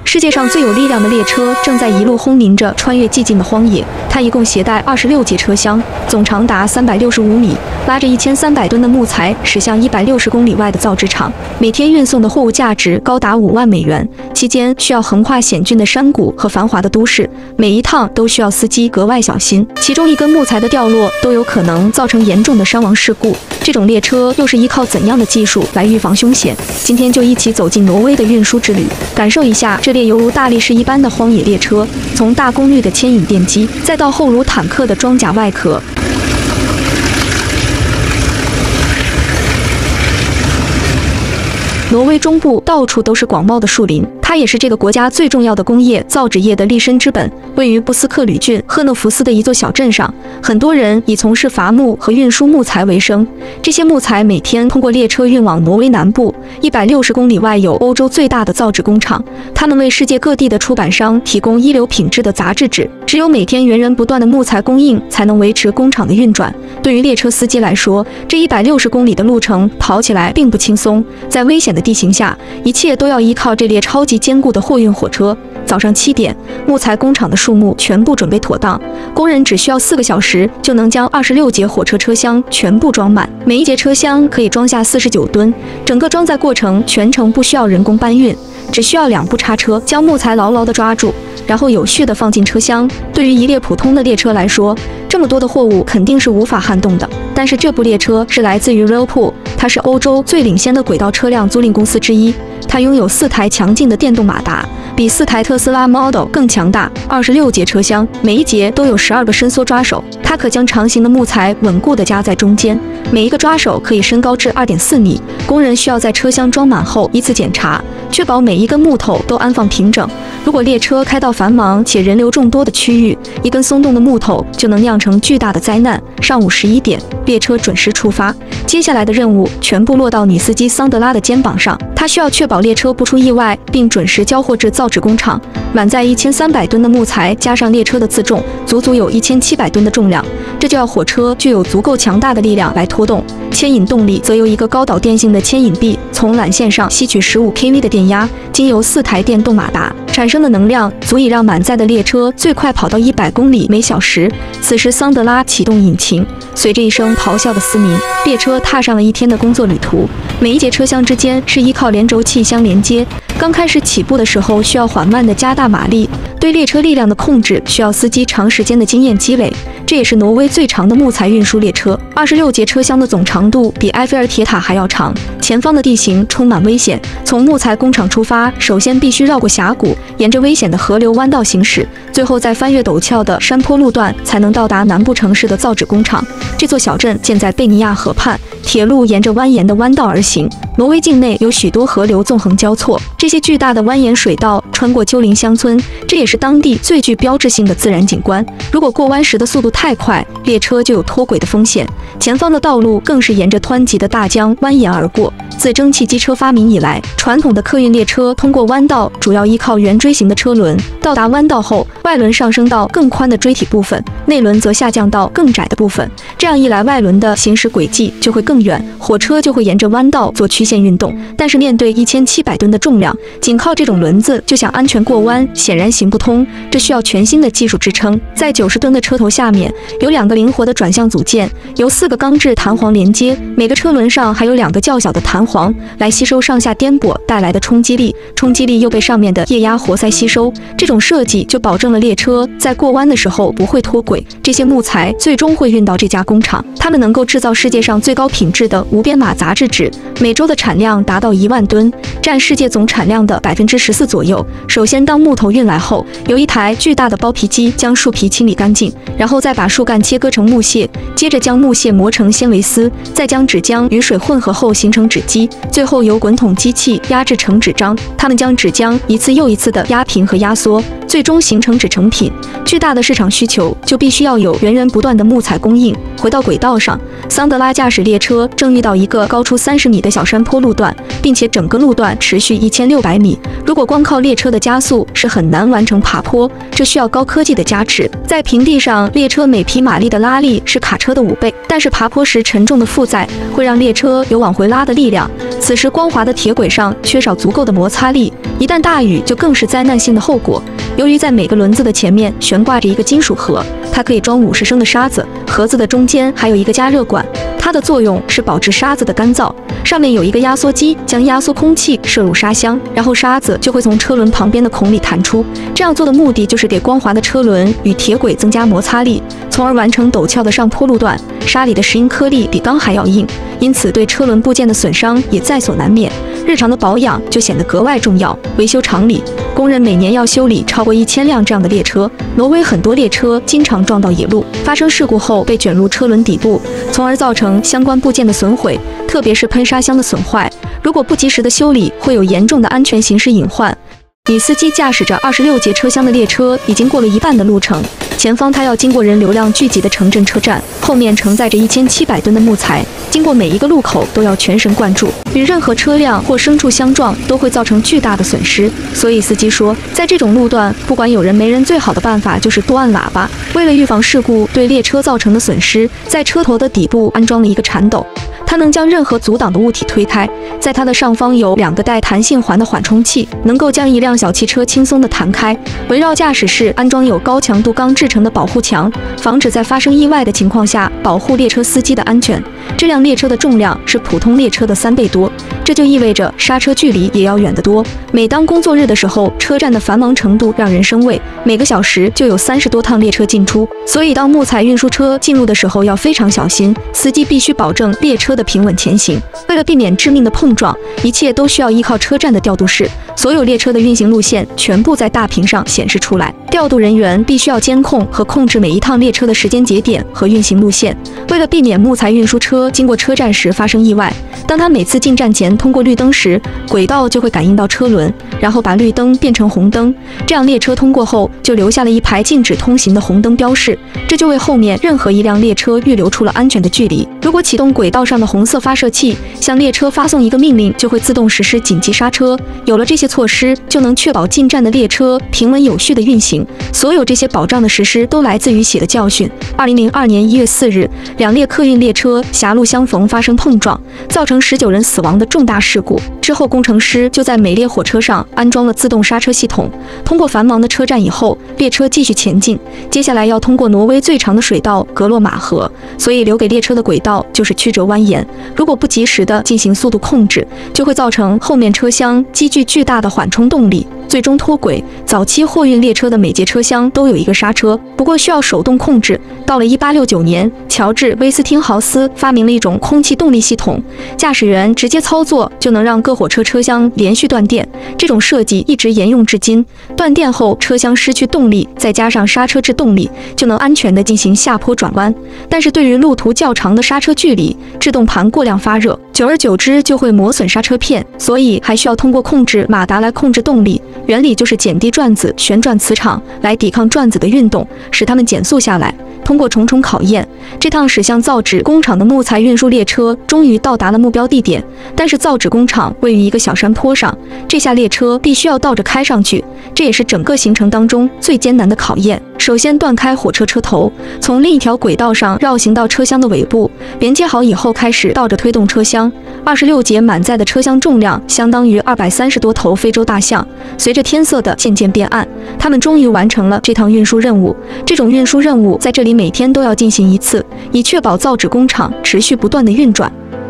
世界上最有力量的列车正在一路轰鸣着穿越寂静的荒野。它一共携带26节车厢，总长达365米，拉着1300吨的木材驶向160公里外的造纸厂。每天运送的货物价值高达5万美元，期间需要横跨险峻的山谷和繁华的都市，每一趟都需要司机格外小心。其中一根木材的掉落都有可能造成严重的伤亡事故。这种列车又是依靠怎样的技术来预防凶险？今天就一起走进挪威的运输之旅，感受一下这列犹如大力士一般的荒野列车，从大功率的牵引电机，再到后如坦克的装甲外壳。挪威中部到处都是广袤的树林，它也是这个国家最重要的工业造纸业的立身之本。位于布斯克吕郡赫讷福斯的一座小镇上，很多人以从事伐木和运输木材为生。这些木材每天通过列车运往挪威南部160公里外有欧洲最大的造纸工厂，他们为世界各地的出版商提供一流品质的杂志纸。只有每天源源不断的木材供应，才能维持工厂的运转。对于列车司机来说，这160公里的路程跑起来并不轻松，在危险的地形下，一切都要依靠这列超级坚固的货运火车。早上7点，木材工厂的树木全部准备妥当，工人只需要4个小时就能将26节火车车厢全部装满，每一节车厢可以装下49吨，整个装载过程全程不需要人工搬运，只需要2部叉车将木材牢牢地抓住，然后有序地放进车厢。对于一列普通的列车来说，这么多的货物肯定是无法撼动的。但是这部列车是来自于 Railpool， 它是欧洲最领先的轨道车辆租赁公司之一。它拥有4台强劲的电动马达，比4台特斯拉 Model 更强大。26节车厢，每一节都有12个伸缩抓手，它可将长形的木材稳固地夹在中间，每一个抓手可以升高至2.4米。工人需要在车厢装满后依次检查，确保每一根木头都安放平整。如果列车开到繁忙且人流众多的区域，一根松动的木头就能酿成巨大的灾难。上午11点，列车准时出发，接下来的任务全部落到女司机桑德拉的肩膀上。她需要确保列车不出意外，并准时交货至造纸工厂。满载1300吨的木材加上列车的自重，足足有1700吨的重量，这就要火车具有足够强大的力量来拖动。牵引动力则由一个高导电性的牵引臂从缆线上吸取15 kV 的电压，经由4台电动马达产生的能量足以让满载的列车最快跑到100公里每小时。此时桑德拉启动引擎，随着一声咆哮的嘶鸣，列车踏上了一天的工作旅途。每一节车厢之间是依靠连轴器相连接，刚开始起步的时候需要缓慢地加大马力，对列车力量的控制需要司机长时间的经验积累。这也是挪威最长的木材运输列车，26节车厢的总长度比埃菲尔铁塔还要长。前方的地形充满危险，从木材工厂出发，首先必须绕过峡谷，沿着危险的河流弯道行驶，最后再翻越陡峭的山坡路段，才能到达南部城市的造纸工厂。这座小镇建在贝尼亚河畔，铁路沿着蜿蜒的弯道而行。挪威境内有许多河流纵横交错，这些巨大的蜿蜒水道穿过丘陵乡村，这也是当地最具标志性的自然景观。如果过弯时的速度太快，列车就有脱轨的风险。前方的道路更是沿着湍急的大江蜿蜒而过。自蒸汽机车发明以来，传统的客运列车通过弯道主要依靠圆锥形的车轮，到达弯道后，外轮上升到更宽的锥体部分，内轮则下降到更窄的部分。这样一来，外轮的行驶轨迹就会更远，火车就会沿着弯道做曲线运动。但是面对1700吨的重量，仅靠这种轮子就想安全过弯，显然行不通，这需要全新的技术支撑。在90吨的车头下面有2个灵活的转向组件，由4个钢制弹簧连接，每个车轮上还有2个较小的弹簧来吸收上下颠簸带来的冲击力，冲击力又被上面的液压活塞吸收。这种设计就保证了列车在过弯的时候不会脱轨。这些木材最终会运到这家工厂，他们能够制造世界上最高品质的无编码杂志纸，每周的产量达到1万吨，占世界总产量的14%左右。首先，当木头运来后，由一台巨大的剥皮机将树皮清理干净，然后再把树干切割成木屑，接着将木屑磨成纤维丝，再将纸浆与水混合后形成纸基，最后由滚筒机器压制成纸张。它们将纸浆一次又一次地压平和压缩， 最终形成制成品。巨大的市场需求就必须要有源源不断的木材供应。回到轨道上，桑德拉驾驶列车正遇到一个高出30米的小山坡路段，并且整个路段持续1600米。如果光靠列车的加速是很难完成爬坡，这需要高科技的加持。在平地上，列车每匹马力的拉力是卡车的5倍，但是爬坡时沉重的负载会让列车有往回拉的力量。此时光滑的铁轨上缺少足够的摩擦力，一旦大雨就更是灾难性的后果。由于在每个轮子的前面悬挂着一个金属盒，它可以装50升的沙子，盒子的中间还有一个加热管，它的作用是保持沙子的干燥。上面有一个压缩机，将压缩空气射入沙箱，然后沙子就会从车轮旁边的孔里弹出。这样做的目的就是给光滑的车轮与铁轨增加摩擦力，从而完成陡峭的上坡路段。沙里的石英颗粒比钢还要硬，因此对车轮部件的损伤也在所难免。日常的保养就显得格外重要。维修厂里，工人每年要修理超过1000辆这样的列车。挪威很多列车经常撞到野路，发生事故后被卷入车轮底部，从而造成相关部件的损毁，特别是喷砂箱的损坏。如果不及时的修理，会有严重的安全形势隐患。女司机驾驶着26节车厢的列车，已经过了一半的路程。前方他要经过人流量聚集的城镇车站，后面承载着1700吨的木材，经过每一个路口都要全神贯注，与任何车辆或牲畜相撞都会造成巨大的损失。所以司机说，在这种路段，不管有人没人，最好的办法就是多按喇叭。为了预防事故对列车造成的损失，在车头的底部安装了一个铲斗，它能将任何阻挡的物体推开。在它的上方有2个带弹性环的缓冲器，能够将一辆小汽车轻松地弹开。围绕驾驶室安装有高强度钢制成的保护墙，防止在发生意外的情况下保护列车司机的安全。这辆列车的重量是普通列车的3倍多，这就意味着刹车距离也要远得多。每当工作日的时候，车站的繁忙程度让人生畏，每个小时就有30多趟列车进出，所以当木材运输车进入的时候要非常小心，司机必须保证列车的平稳前行。为了避免致命的碰撞，一切都需要依靠车站的调度室，所有列车的运行路线全部在大屏上显示出来。调度人员必须要监控和控制每一趟列车的时间节点和运行路线。为了避免木材运输车经过车站时发生意外，当它每次进站前通过绿灯时，轨道就会感应到车轮，然后把绿灯变成红灯，这样列车通过后就留下了一排禁止通行的红灯标示，这就为后面任何一辆列车预留出了安全的距离。如果启动轨道上的红色发射器，向列车发送一个命令，就会自动实施紧急刹车。有了这些措施，就能确保进站的列车平稳有序的运行。所有这些保障的实施都来自于血的教训。2002年1月4日，2列客运列车狭路相逢发生碰撞，造成19人死亡的重大事故。之后工程师就在每列火车上安装了自动刹车系统。通过繁忙的车站以后，列车继续前进，接下来要通过挪威最长的水道格洛马河，所以留给列车的轨道就是曲折蜿蜒。如果不及时的进行速度控制，就会造成后面车厢积聚巨大的缓冲动力，最终脱轨。早期货运列车的每节车厢都有一个刹车，不过需要手动控制。到了1869年，乔治·威斯汀豪斯发明了一种空气动力系统，驾驶员直接操作就能让各火车车厢连续断电。这种设计一直沿用至今。断电后车厢失去动力，再加上刹车制动力，就能安全地进行下坡转弯。但是对于路途较长的刹车距离，制动盘过量发热，久而久之就会磨损刹车片，所以还需要通过控制马达来控制动力。原理就是减低转子旋转磁场来抵抗转子的运动，使它们减速下来。通过重重考验，这趟驶向造纸工厂的木材运输列车终于到达了目标地点。但是造纸工厂位于一个小山坡上，这下列车必须要倒着开上去，这也是整个行程当中最艰难的考验。首先断开火车车头，从另一条轨道上绕行到车厢的尾部，连接好以后开始倒着推动车厢。26节满载的车厢重量相当于230多头非洲大象。随着天色的渐渐变暗，他们终于完成了这趟运输任务。这种运输任务在这里每天都要进行一次，以确保造纸工厂持续不断的运转。